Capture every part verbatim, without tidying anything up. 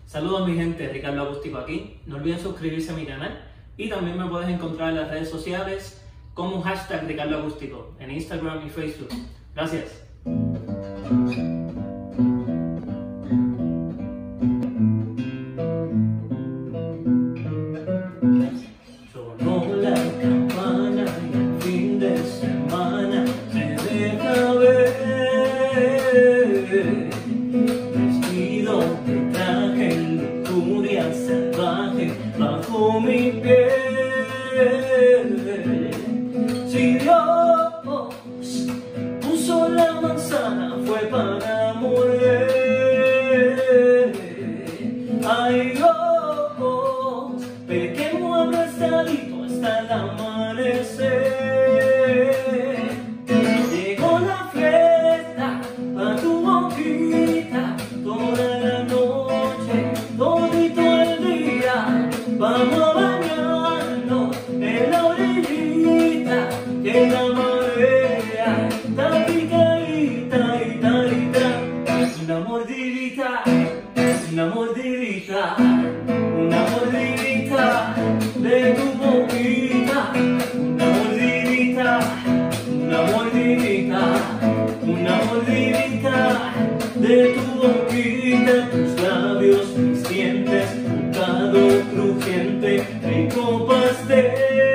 Saludos mi gente, Ricardo Acústico aquí. No olviden suscribirse a mi canal y también me puedes encontrar en las redes sociales como hashtag Ricardo Acústico en Instagram y Facebook. Gracias. Sonó la campana y el fin de semana se deja ver. Vestido de traje, lujuria salvaje bajo mi piel. Si Dios puso la manzana fue para morder. Ay Dios, pequeño abrazadito hasta el amanecer. Llegó la fiesta pa' tu boquita, toda la noche, todito el día. Vamos a bañarnos en la orillita, que la marea está picadita y tarita. Una mordidita, una mordidita, una mordidita de tu boquita, una mordidita, una mordidita, una mordidita de tu boquita, tus labios, mis dientes, bocado crujiente, rico pastel,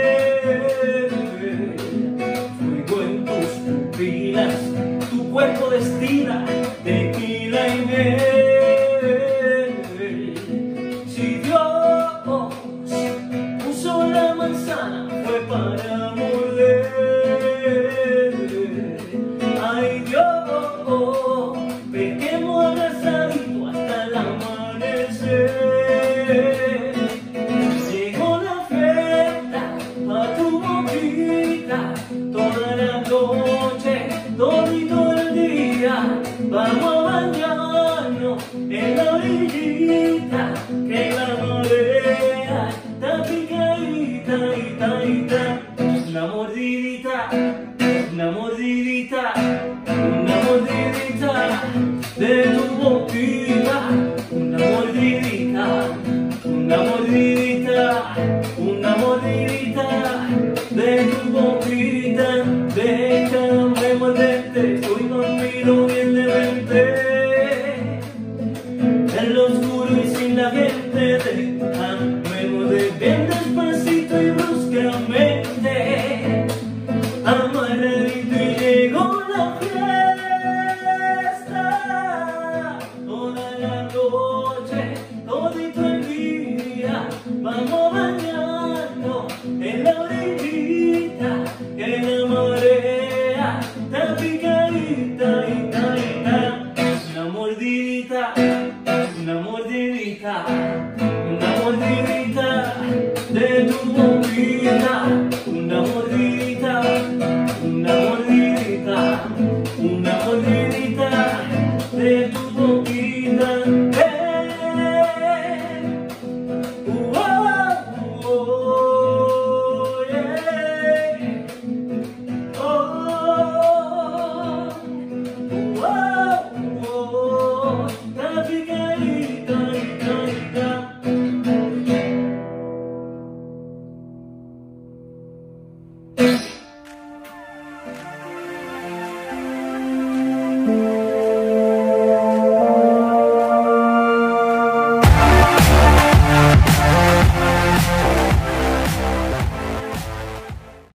fuego en tus pupilas, tu cuerpo destila tequila y miel. Si Dios puso la manzana fue para morder. Ay Dios, pequeño abrazadito hasta el amanecer. Llegó la fiesta a tu boquita, toda la noche, todito el día. Vamos a bañarnos en la orillita, que la marea está picadita y tarita. Una mordidita, una mordidita, una mordidita de tu boquita, una mordidita, una mordidita, una mordidita de tu boquita.